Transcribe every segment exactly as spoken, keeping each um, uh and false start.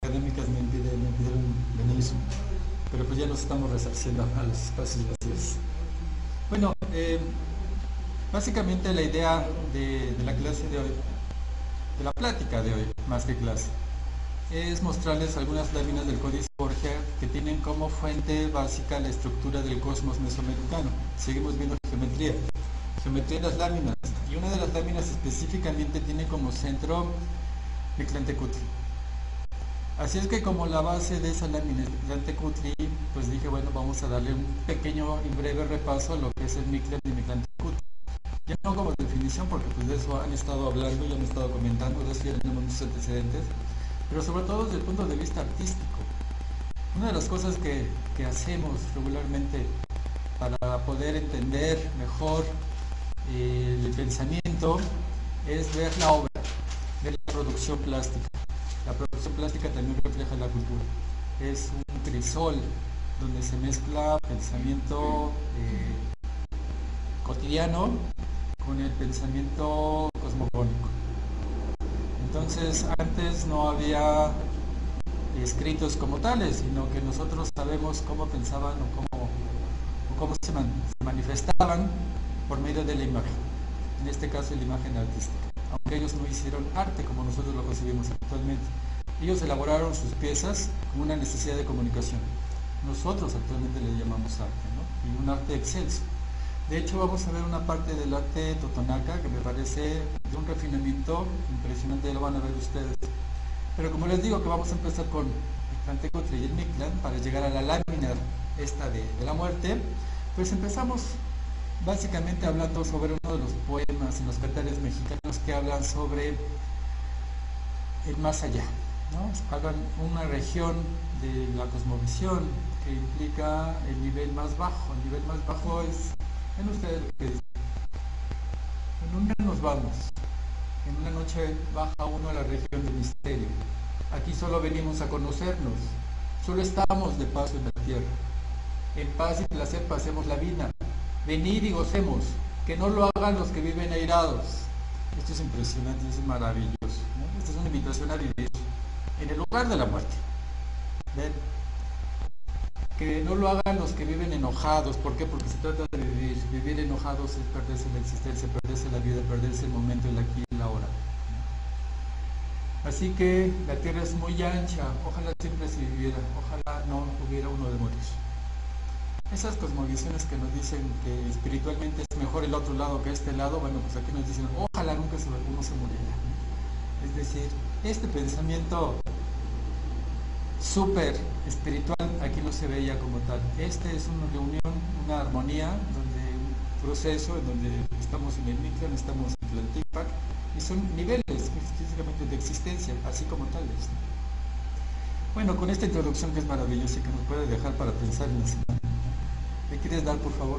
académicas me, impide, me impidieron venir, pero pues ya nos estamos resarciendo a los espacios vacíos. Bueno, eh, básicamente la idea de, de la clase de hoy, de la plática de hoy, más que clase, es mostrarles algunas láminas del Códice Borgia que tienen como fuente básica la estructura del cosmos mesoamericano. Seguimos viendo geometría, geometría en las láminas, y una de las láminas específicamente tiene como centro Mictlantecutli. Así es que como la base de esa lámina es Mictlantecutli, pues dije, bueno, vamos a darle un pequeño y breve repaso a lo que es el Mictlán y Mictlantecutli. Ya no como definición, porque pues de eso han estado hablando y han estado comentando, de eso ya tenemos muchos antecedentes, pero sobre todo desde el punto de vista artístico. Una de las cosas que, que hacemos regularmente para poder entender mejor eh, el pensamiento es ver la obra, ver la producción plástica. La producción plástica también refleja la cultura. Es un crisol donde se mezcla pensamiento eh, cotidiano con el pensamiento cosmogónico. Entonces, antes no había escritos como tales, sino que nosotros sabemos cómo pensaban o cómo, o cómo se, man, se manifestaban por medio de la imagen. En este caso, la imagen artística. Aunque ellos no hicieron arte como nosotros lo concebimos actualmente. Ellos elaboraron sus piezas con una necesidad de comunicación. Nosotros actualmente le llamamos arte, ¿no? Y un arte excelso. De hecho, vamos a ver una parte del arte totonaca que me parece de un refinamiento impresionante, ya lo van a ver ustedes. Pero como les digo que vamos a empezar con Mictlantecutli y el Mictlán para llegar a la lámina esta de, de la muerte, pues empezamos básicamente hablando sobre uno de los poemas en los cantares mexicanos que hablan sobre el más allá, ¿no? Hablan una región de la cosmovisión que implica el nivel más bajo. El nivel más bajo es, ven ustedes lo que dicen, en un día nos vamos, en una noche baja uno a la región del misterio. Aquí solo venimos a conocernos, solo estamos de paso en la tierra. En paz y placer pasemos la vida. Venid y gocemos, que no lo hagan los que viven airados. Esto es impresionante, es maravilloso, ¿no? Esta es una invitación a vivir en el lugar de la muerte. ¿Ven? Que no lo hagan los que viven enojados. ¿Por qué? Porque se trata de vivir. Vivir enojados es perderse la existencia, perderse la vida, perderse el momento, el aquí y la ahora. Así que la tierra es muy ancha. Ojalá siempre se viviera. Ojalá no hubiera uno de morir. Esas cosmovisiones que nos dicen que espiritualmente es mejor el otro lado que este lado, bueno, pues aquí nos dicen, ojalá nunca se, uno se muriera. Es decir, este pensamiento súper espiritual aquí no se veía como tal. Este es una reunión, una armonía, donde un proceso en donde estamos en el Mictlán, estamos en Tlaltipac, y son niveles físicamente de existencia, así como tales. Bueno, con esta introducción que es maravillosa y que nos puede dejar para pensar en la semana. ¿Me quieres dar, por favor?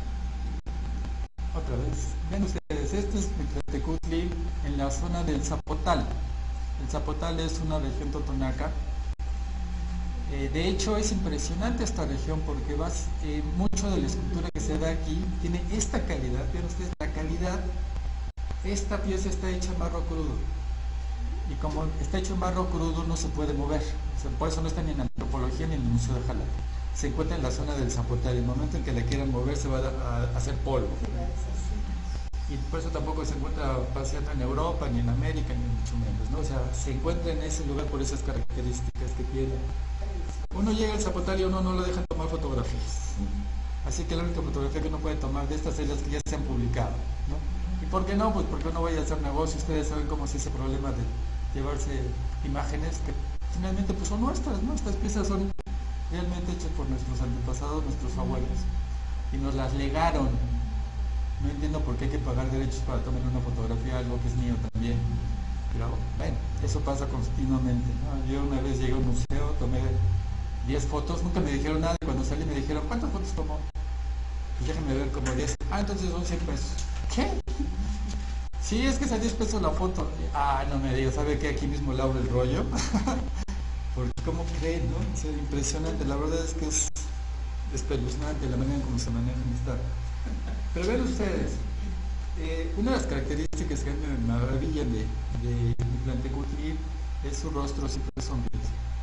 Otra vez. Ven ustedes, este es Mictlantecutli en la zona del Zapotal. El Zapotal es una región totonaca. Eh, de hecho, es impresionante esta región porque vas, eh, mucho de la escultura que se da aquí tiene esta calidad. Vean ustedes la calidad. Esta pieza está hecha en barro crudo. Y como está hecho en barro crudo, no se puede mover. O sea, por eso no está ni en antropología ni en el Museo de Jalapa. Se encuentra en la zona del Zapotal. En el momento en que la quieran mover, se va a, a hacer polvo. Y por eso tampoco se encuentra paseando en Europa, ni en América, ni mucho menos, ¿no? O sea, se encuentra en ese lugar por esas características que tiene. Uno llega al Zapotal y uno no lo dejan tomar fotografías. Así que la única fotografía que uno puede tomar de estas es las que ya se han publicado, ¿no? ¿Y por qué no? Pues porque uno vaya a hacer negocio. Ustedes saben cómo es ese problema de llevarse imágenes que finalmente pues son nuestras, ¿no? Estas piezas son realmente hechas por nuestros antepasados, nuestros abuelos, y nos las legaron. No entiendo por qué hay que pagar derechos para tomar una fotografía, algo que es mío también. Pero bueno, eso pasa continuamente, ¿no? Yo una vez llegué a un museo, tomé diez fotos, nunca me dijeron nada, y cuando salí me dijeron, ¿cuántas fotos tomó? Pues déjenme ver, como diez. Ah, entonces son cien pesos. ¿Qué? Sí, es que es a diez pesos la foto. Ah, no me digas, ¿sabe qué? Aquí mismo le abro el rollo. Porque ¿cómo creen, no? O sea, impresionante, la verdad es que es espeluznante la manera en cómo se manejan esta. Pero ven ustedes, eh, una de las características que me maravillan de, de Mictlantecutli es su rostro siempre sonriente.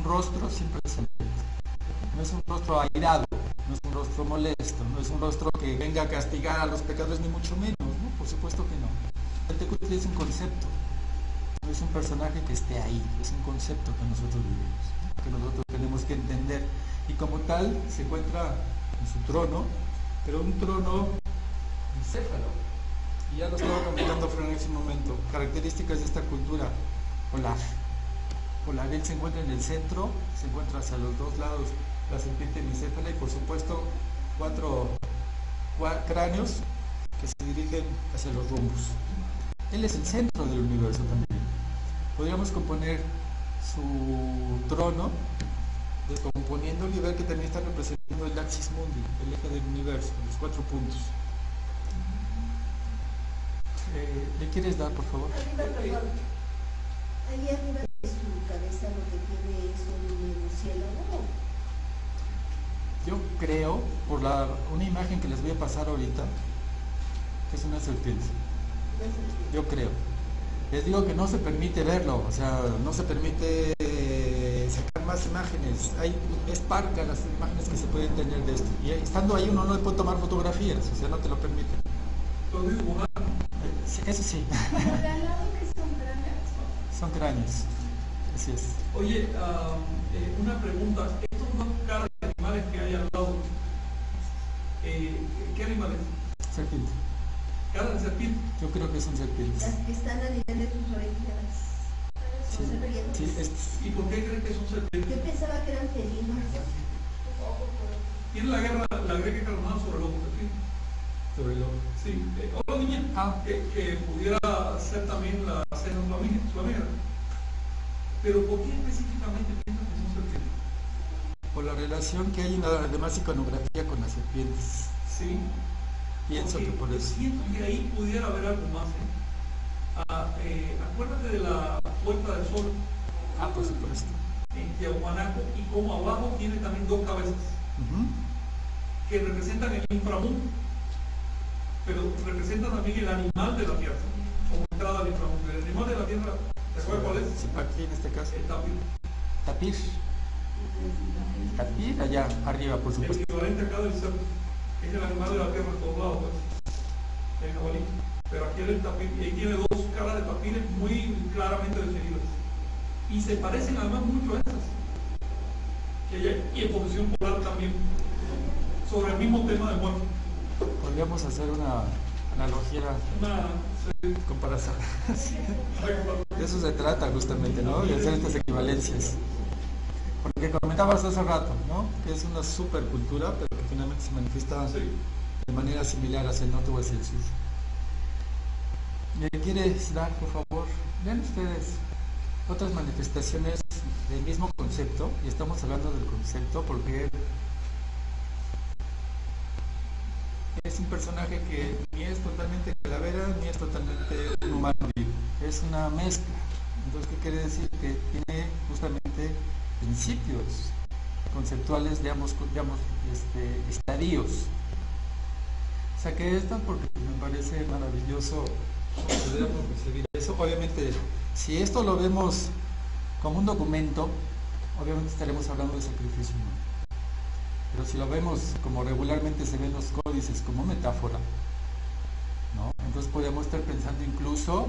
rostro siempre sonriente, no es un rostro airado, no es un rostro molesto, no es un rostro que venga a castigar a los pecadores, ni mucho menos, ¿no? Por supuesto que no. El Tecutli es un concepto, no es un personaje que esté ahí, es un concepto que nosotros vivimos, ¿no? Que nosotros tenemos que entender, y como tal se encuentra en su trono, pero un trono bicéfalo, y ya lo estaba comentando Fran en ese momento, características de esta cultura polar. Polar, él se encuentra en el centro, se encuentra hacia los dos lados la serpiente bicéfala y por supuesto cuatro cráneos que se dirigen hacia los rumbos. Él es el centro del universo también. Podríamos componer su trono descomponiéndolo y ver que también está representando el axis mundi, el eje del universo, los cuatro puntos. Eh, ¿Le quieres dar, por favor? Arriba, perdón. Ahí arriba de su cabeza lo que tiene es un murciélago. Yo creo, por la, una imagen que les voy a pasar ahorita, que es una serpiente. Yo creo. Les digo que no se permite verlo, o sea, no se permite eh, sacar más imágenes. Hay, es parca las imágenes que se pueden tener de esto. Y estando ahí uno no le puede tomar fotografías, o sea, no te lo permite. Sí, eso sí. Son cráneos. Así es. Oye, uh, eh, una pregunta. Estos dos caras de animales que hay al lado, eh, ¿qué animales? Serpiente. ¿Cara de serpiente? Yo creo que son serpientes. Las que están a nivel de tus orejas. Son Sí, serpientes. sí, es... ¿Y por qué creen que son serpientes? Yo pensaba que eran felinos. Tiene la guerra, la greca carnada sobre los serpientes. sobre el ojo. Sí. Eh, otra niña Ah. que, que pudiera ser también la cena suamera. Pero ¿por qué específicamente piensan que son serpientes? Por la relación que hay en la demás iconografía con las serpientes. Sí. Pienso Porque que por eso. siento que ahí pudiera haber algo más. ¿eh? Ah, eh, acuérdate de la Puerta del Sol Ah, por supuesto. en Tiahuanaco y como abajo tiene también dos cabezas Uh-huh. que representan el inframundo, pero representan también el animal de la tierra, como entrada al inframundo. El animal de la tierra, ¿te acuerdas cuál es? Aquí en este caso. El tapir. Tapir. Tapir allá arriba, por El supuesto. equivalente acá del cerdo. Es el animal de la tierra en todos lados, pues. El jabalí. Pero aquí el tapir, y ahí tiene dos caras de tapires muy claramente definidas. Y se parecen además mucho a esas. Que hay, y en posición polar también. Sobre el mismo tema de muerte. Podríamos hacer una analogía, Una sí, comparación. una- De eso se trata justamente, ¿no? De hacer estas equivalencias. Porque comentabas hace rato, ¿no? Que es una supercultura, pero que finalmente se manifiesta sí. de manera similar hacia el norte o hacia el sur. ¿Me quieres dar, por favor? Vean ustedes otras manifestaciones del mismo concepto, y estamos hablando del concepto porque es un personaje que ni es totalmente calavera ni es totalmente un humano vivo, es una mezcla. Entonces, ¿qué quiere decir? Que tiene justamente principios conceptuales de ambos, de ambos este, estadios. Saqué esto porque me parece maravilloso podernos percibir eso. Obviamente, si esto lo vemos como un documento, obviamente estaremos hablando de sacrificio humano. Pero si lo vemos como regularmente se ven los códices, como metáfora, ¿no? Entonces podríamos estar pensando incluso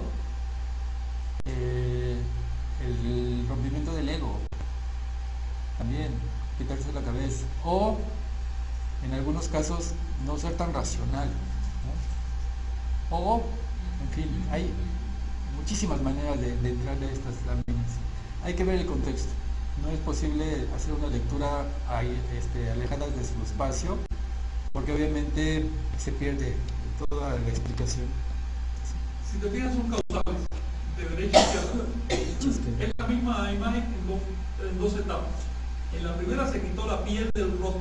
eh, el rompimiento del ego, también quitarse la cabeza, o en algunos casos no ser tan racional, ¿no? O, en fin, hay muchísimas maneras de, de entrar a estas láminas. Hay que ver el contexto. No es posible hacer una lectura ahí, este, alejada de su espacio, porque obviamente se pierde toda la explicación. Si te fijas, son causales, de derecha a izquierda. Es la misma imagen en dos, en dos etapas. En la primera se quitó la piel del rostro,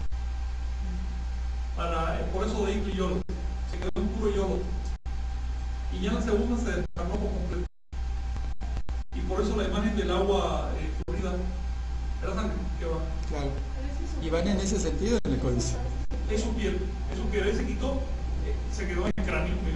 para, por eso de Icli Yolo, se quedó un puro yolo. Y ya en la segunda se descarnó por completo. Y por eso la imagen del agua eh, florida era sangre que va. Claro. Y van en ese sentido en el códice. Es su piel, es su piel. Ahí se quitó, eh, se quedó en el cráneo, mira.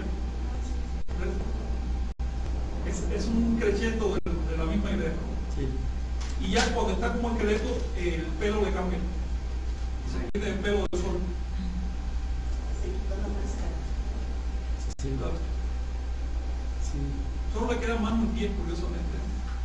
Es, es un crescendo de, de la misma idea. Sí. Y ya cuando está como esqueleto, el pelo le cambia. Se quita el pelo del sol. Se quitó la máscara. Sí, Claro. sí. Solo le queda mano y pie, curiosamente.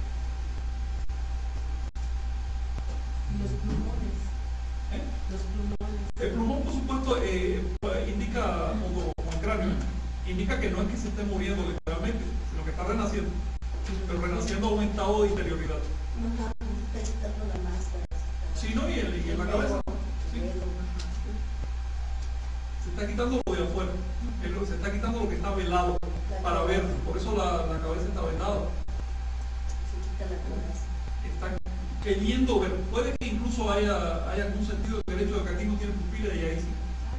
Los plumones. ¿Eh? Los plumones. El plumón, por supuesto, eh, pues, indica, como, como el cráneo, indica que no es que se esté muriendo literalmente, sino que está renaciendo, pero renaciendo a un estado de interioridad. Ajá, está quitando la máscara. Sí, ¿no? Y, el, y en la cabeza. Sí. Se está quitando lo de afuera, el- se está quitando lo que está velado para ver, por eso la, la cabeza está vendada. Se quita la cabeza. Está queriendo ver, puede que incluso haya, haya algún sentido del hecho de que aquí no tiene pupila y ahí sí.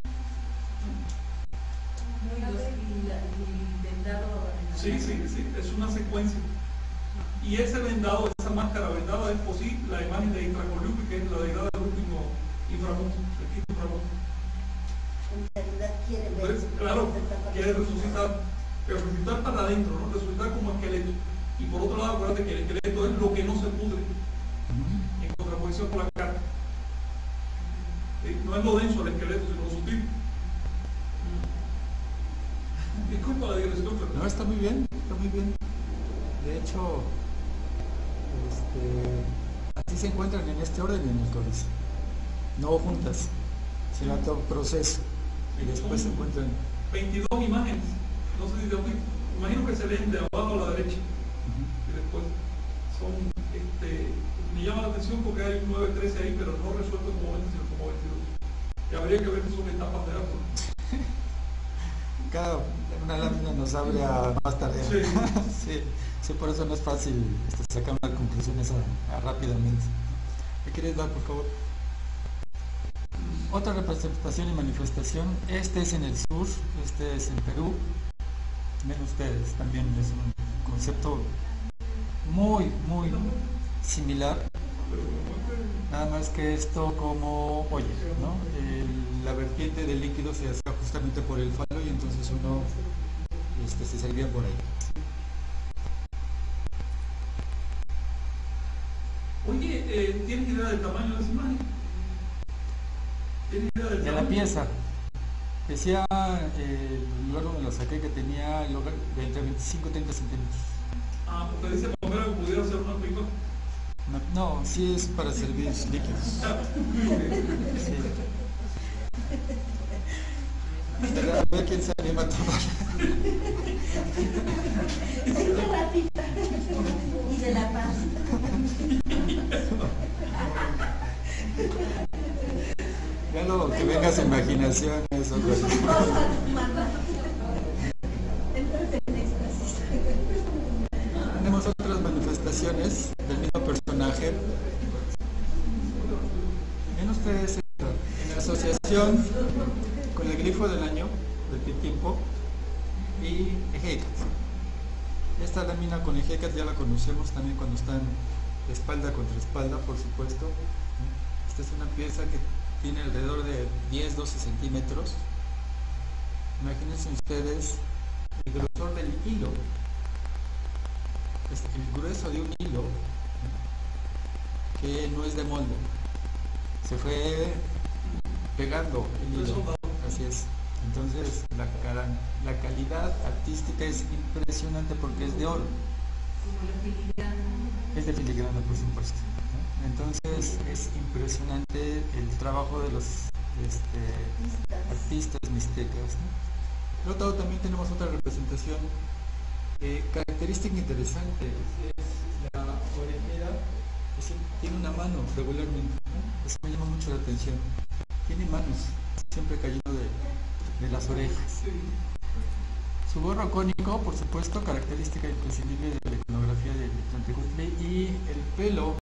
No, y, los, y, la, y vendado en la Sí, sí, sí, es una secuencia. Y ese vendado, esa máscara vendada es por sí la imagen de Intracoliupi, que es la deidad del último inframundo, el quinto inframundo. En realidad quiere ver. Entonces, claro, quiere resucitar, pero resucitar para adentro, ¿no? Resucitar como esqueleto. Y por otro lado, acuérdate que el esqueleto es lo que no se pudre, en contraposición con la carne. ¿Sí? No es lo denso el esqueleto, sino lo sutil. Disculpa la digresión, pero... No, está muy bien, está muy bien. De hecho, este, así se encuentran en este orden en el códice. No juntas, sino todo un proceso. Y después se encuentran. veintidós imágenes, no sé si te aplico. Imagino que se leen de abajo a la derecha. Y después son, este, me llama la atención porque hay un nueve trece ahí, pero no resuelto como veinte, sino como veintidós. Y habría que ver si son etapas de árbol. Cada una lámina nos abre a más tarea. Sí. Sí, sí, por eso no es fácil este, sacar unas conclusiones a- a rápidamente. ¿Me quieres dar, por favor? Otra representación y manifestación. Este es en el sur, este es en Perú. Ven ustedes, también es un concepto muy, muy similar. Nada más que esto como, oye, ¿no? El- la vertiente del líquido se hacía justamente por el falo y entonces uno este, se servía por ahí. Oye, eh, ¿tienes idea del tamaño de esa imagen? ¿Tienes idea del De la tamaño? pieza, decía, eh, el lugar donde lo saqué que tenía el lugar de entre veinticinco y treinta centímetros. Ah, porque dice primero que pudiera ser una pipa. No, no, sí es para servir líquidos. Sí. Pero a ver quién se anima a tomar. Qué ratita. Y de la paz. Ya lo que venga su imaginación es otra cosa. Entonces, en éxtasis. Tenemos otras manifestaciones del mismo personaje. Ven ustedes esto, en asociación con el grifo del año, del tiempo, y Ejecat. Esta lámina con Ejecat ya la conocemos también cuando están espalda contra espalda, por supuesto. Esta es una pieza que tiene alrededor de diez a doce centímetros. Imagínense ustedes el grosor del hilo. Es el grueso de un hilo que no es de molde, se fue pegando el hilo, así es. Entonces la, cara- la calidad artística es impresionante porque es de oro, es de filigrana, por supuesto, ¿no? Entonces es impresionante el trabajo de los este, artistas mixtecas, ¿no? Por otro lado, también tenemos otra representación. Eh, característica interesante es la orejera, es decir, tiene una mano regularmente, ¿no? Eso me llama mucho la atención. Tiene manos, siempre cayendo de, de las orejas. Su gorro cónico, por supuesto, característica imprescindible de la iconografía de Tlantecutli, y el pelo